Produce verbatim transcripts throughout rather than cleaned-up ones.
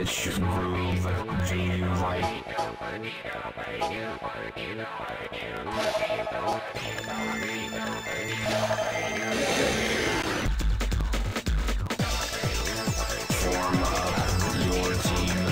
Vicious groove, do you like? Form up your team.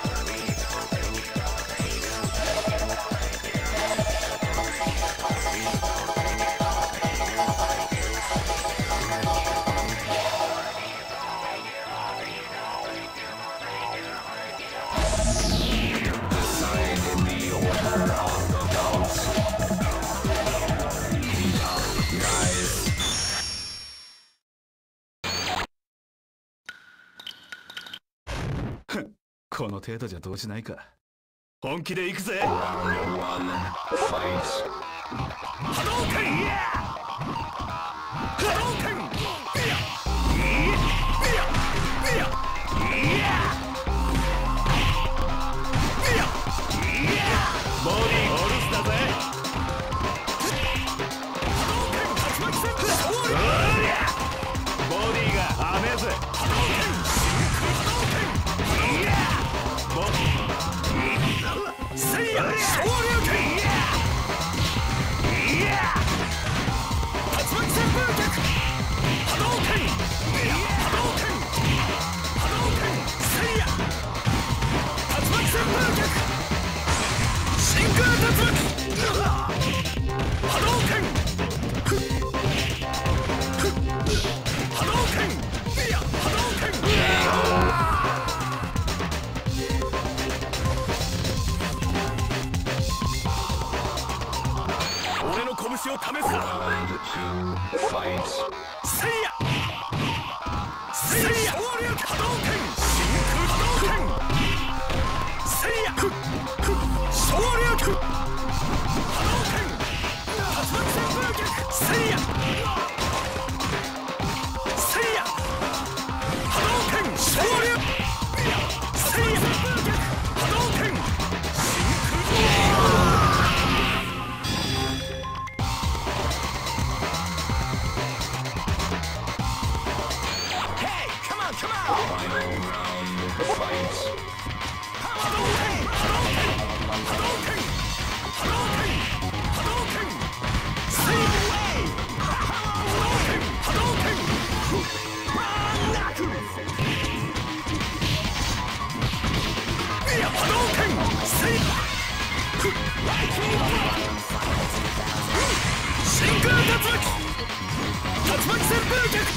Round この程度じゃ動じないか。本気で行くぜ。波動拳、いや波動拳、いやいやいやいやいやボディーホルスだぜ。波動拳、竜巻旋風勝利。ボディーがハメぜ。波動拳、真空波動拳、いやボディーせいや昇竜拳、いやいや竜巻旋風脚波動拳、いや波動拳波動拳せいや竜巻旋風脚真空竜巻波動拳ふっふっ波動拳、いや波動拳、いや拳を試すな。せいやせいや昇竜波動拳、真空波動拳せいやふっふっ昇竜拳波動拳竜巻旋風脚せいやせいや波動拳昇竜せいや波動拳真空真空竜巻竜巻旋風脚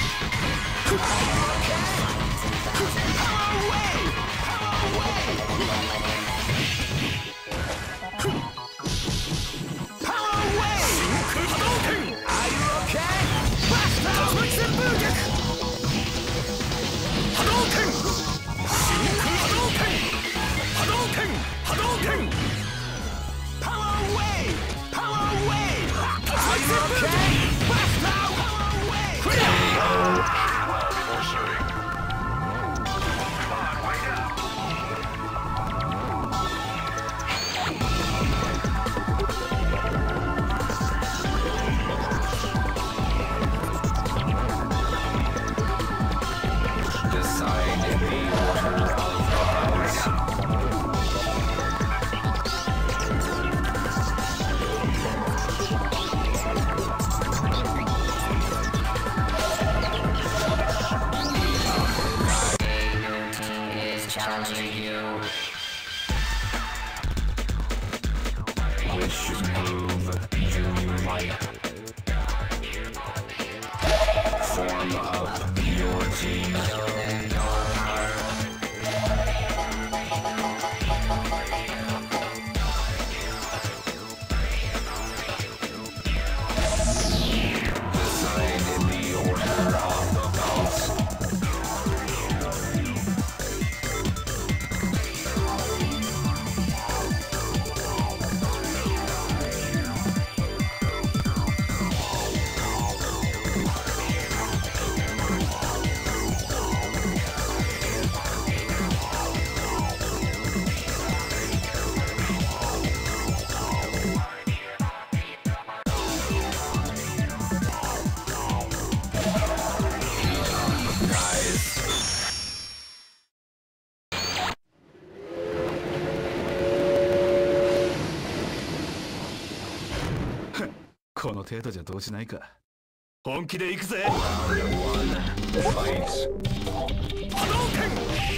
この程度じゃ動じないか。本気で行くぜ。 Round one. Fight. 波動拳。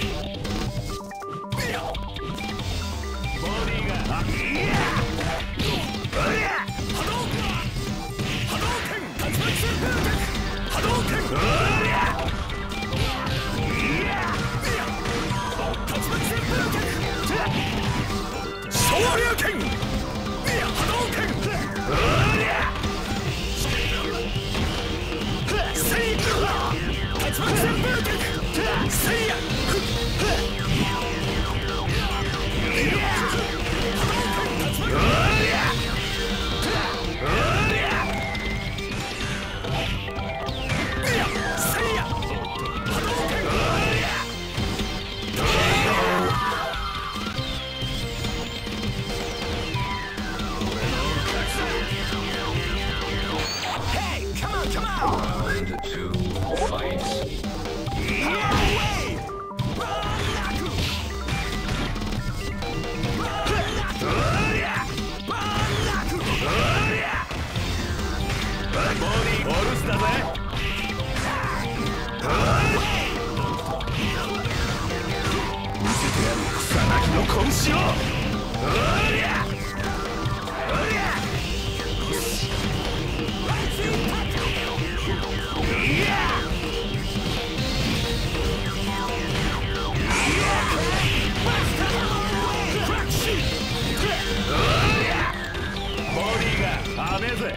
ボディがあいや波動拳波動拳竜巻旋風脚波動拳うりゃいや竜巻旋風脚昇竜拳いや波動拳うりゃせい竜巻旋風脚せいや Round two. Fight. オルスだぜ。見せてやる草薙の拳を。うりゃうりゃいやボディが甘えぜ。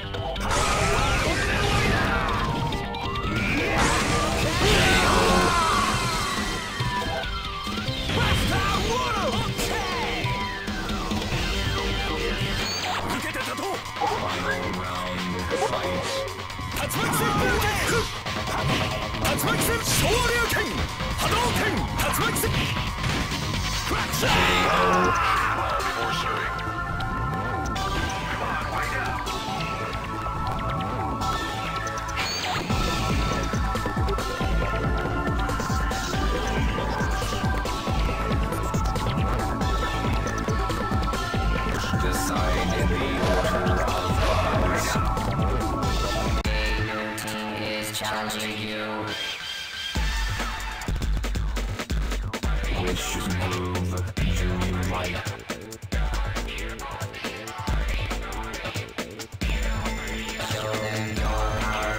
Challenging you. Which move do you like? Show them your power.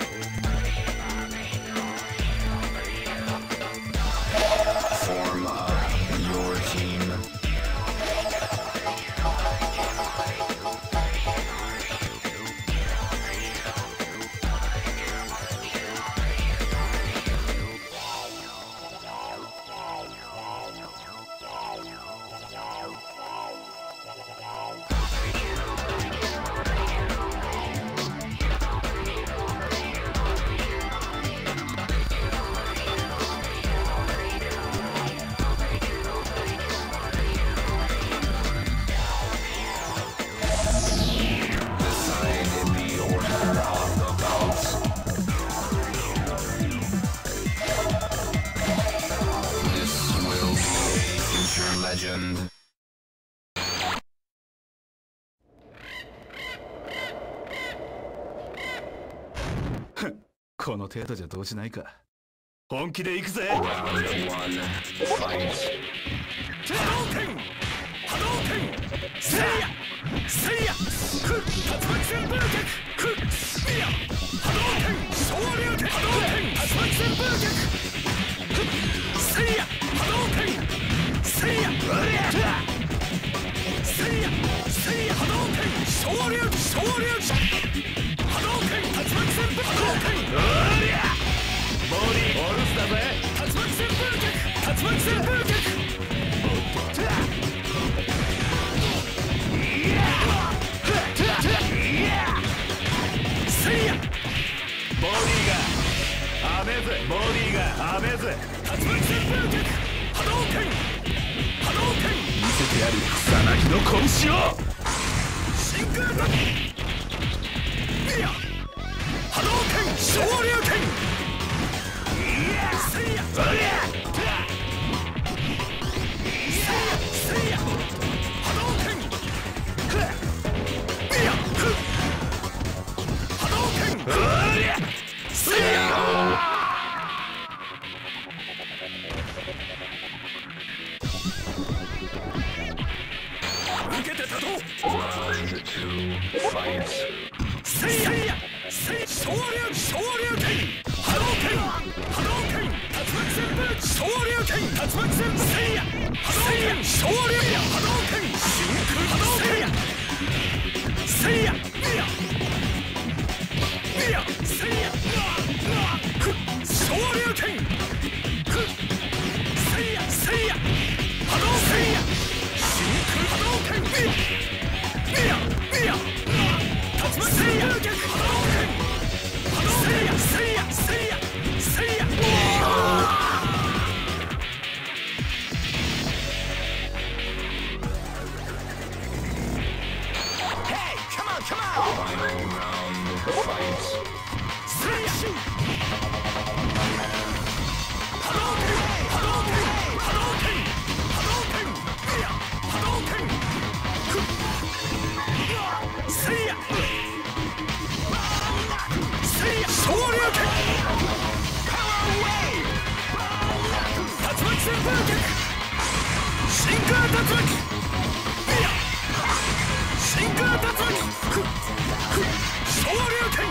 Form up your team. Legend. この程度じゃ動じないか。本気で行くぜ。 Round one. Fight. 波動拳波動拳せいやせいやふ竜巻旋風脚ふいや波動拳昇竜拳波動拳竜巻旋風脚ふせいや波動拳せいやうりゃせいやせいや波動拳昇竜昇竜波動拳竜巻旋風波動拳うりゃボディオルスだぜ。竜巻旋風脚竜巻旋風脚せいやボディが甘えぜ。ボディが甘えぜ。竜巻旋風脚波動拳波動拳見せてやる草薙の拳を。真空だいや波動拳昇竜拳いやせいやうりゃせいや波動拳いやふ two, fight. せいやせい昇竜昇竜拳波動拳波動拳竜巻旋風昇竜拳竜巻旋風せいやせいや昇竜や波動拳真空波動拳せいやいやいやせいやく昇竜拳くせいやせいや波動せいや真空波動拳いやいや竜巻旋風逆波動拳波動せいやせいやせいやせいや Final round, fight. せいや波動拳波動拳波動拳波動拳いや波動拳くせいやせいや昇竜拳パワーウェイ竜巻旋風逆真空竜巻いや真空竜巻くく昇竜拳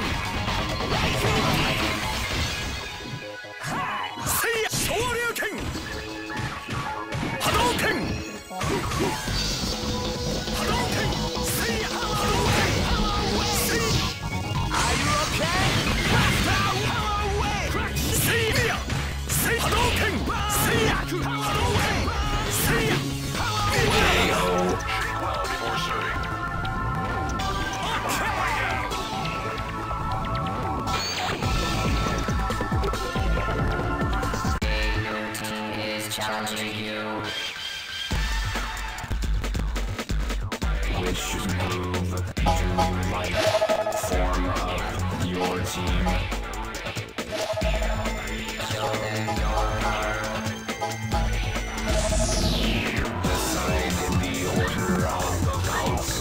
せいや昇竜拳波動拳波動拳せいや波動拳せいAre you okay?せいやせい波動拳せいや波動拳せいや K O. For serving. Is challenging you. Which move do you like? Form up your team. Show them your power. Decide in the order of fights.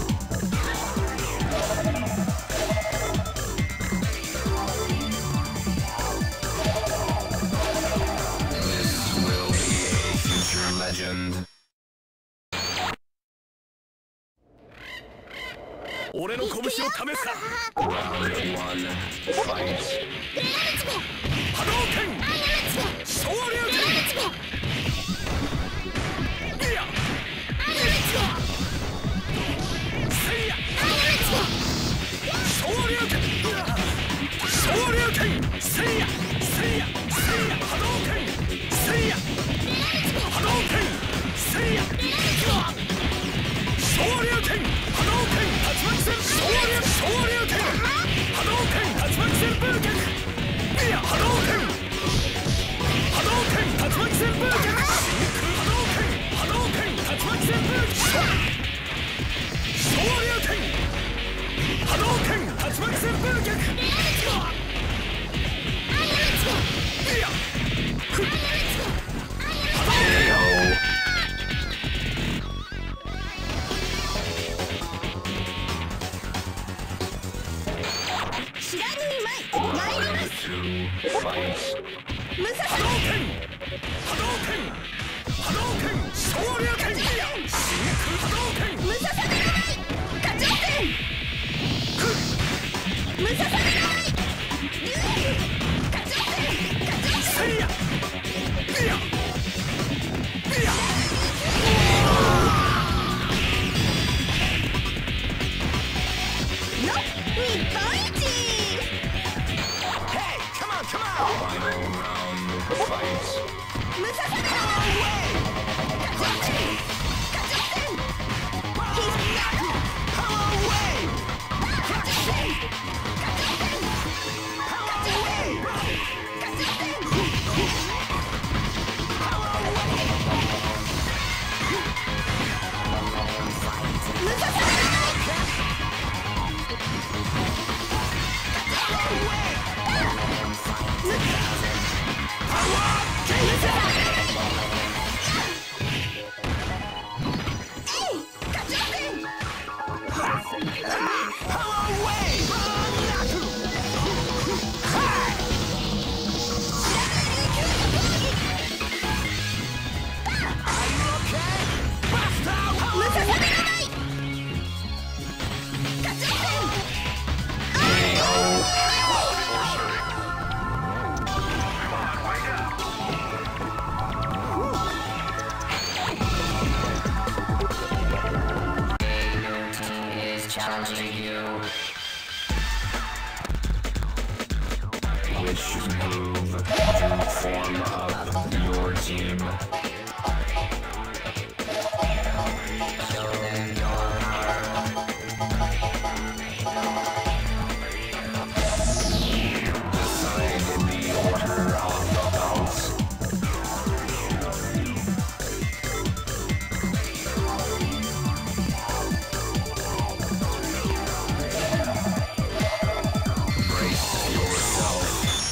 This will be a future legend. 俺の拳を試すか Round one, fight. 波動拳昇竜拳いやせいや昇竜拳昇竜拳せいやせいやせいや波動拳せいや波動拳せいや昇竜拳波動拳竜巻旋昇竜昇竜拳波動拳竜巻旋風逆いや波動拳波動拳竜巻旋風逆波動拳波動拳竜巻旋風昇竜拳波動拳竜巻旋風逆いやく波動 K O. 知らぬいまい参りま Round す two, fight. ムササ波動拳波動拳波動拳昇竜拳いや真空波動拳ムササではない課長戦くムササではない竜役課長戦課長戦せいやいやいやの日本一 Final round, fight. ムササではない課長戦課長戦必死だパワーウェイ課長戦課長戦パワーウェイ課長戦パワーウェイムササではないムササではない challenging you. Which move to form up your team? Show them your power. Decide in the order of the bounce. Brace yourself.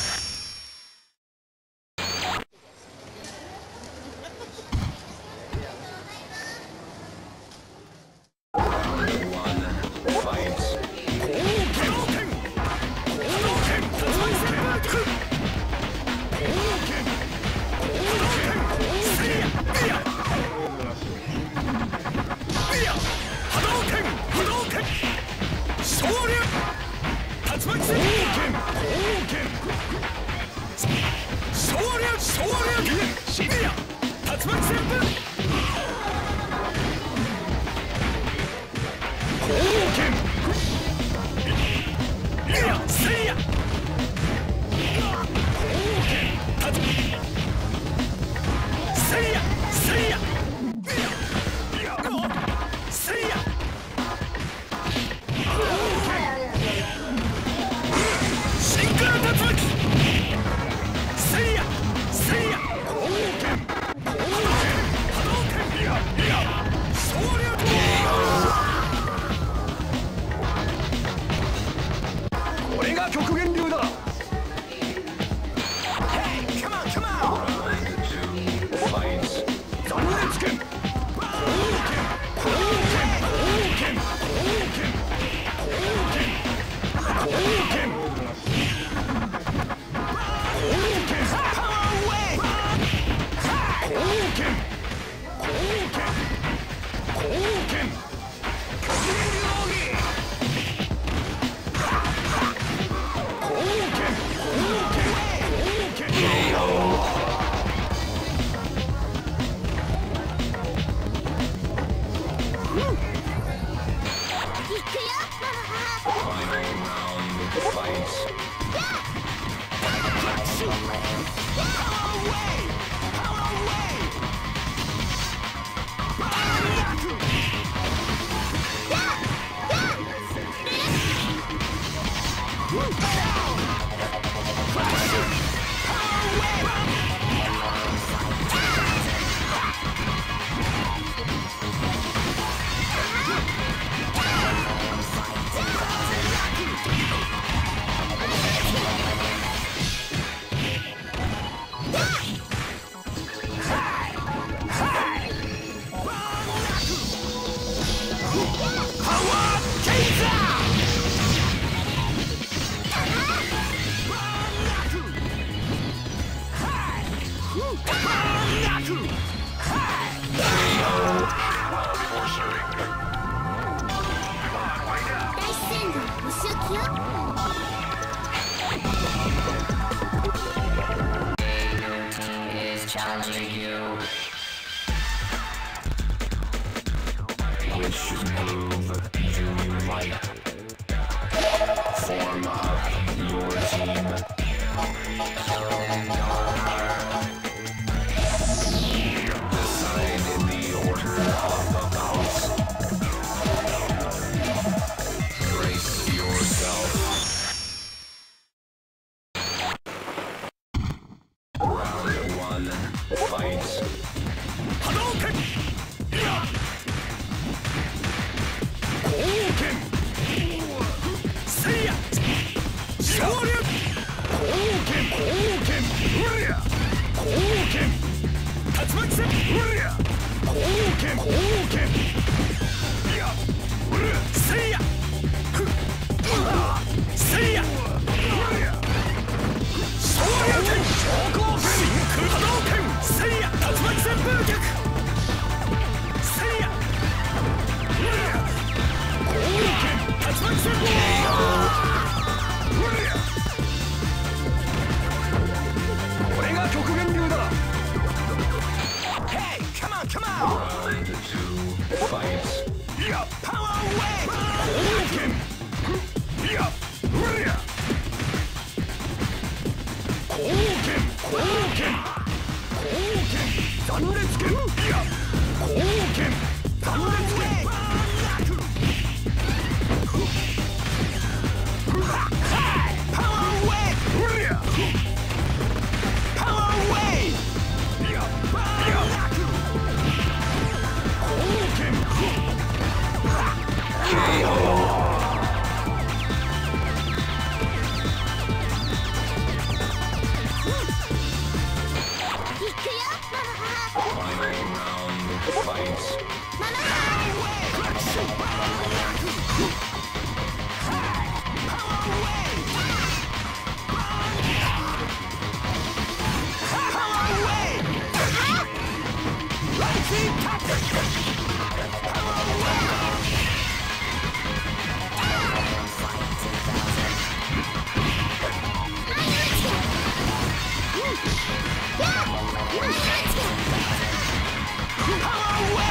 Challenging you. Which move do you like? Form up your team. Show them your power. Decide in the order of the bounce. Brace yourself. Round one, fight. Hadouken! Hadouken! Seiya! Shoryuken! Hadouken! Hadouken! Urya! Hadouken! Tatsumaki! Urya! Hadouken! Hadouken! Ya! Urya! Seiya! Seiya! Urya! Shoryuken! Shoukoken! Hadouken! Seiya! Tatsumaki Senpukyaku! Seiya! Urya! Hadouken! Tatsumaki Senpukyaku! Urya! これが極限流だ Hey! Come on! Come on! Round two, fight. いやパワーウェイ貢献いやうりゃ貢献貢献貢献断裂剣いや貢献断裂剣パワーウェイうりゃパワーウェイいやいや貢献 ケーオーPower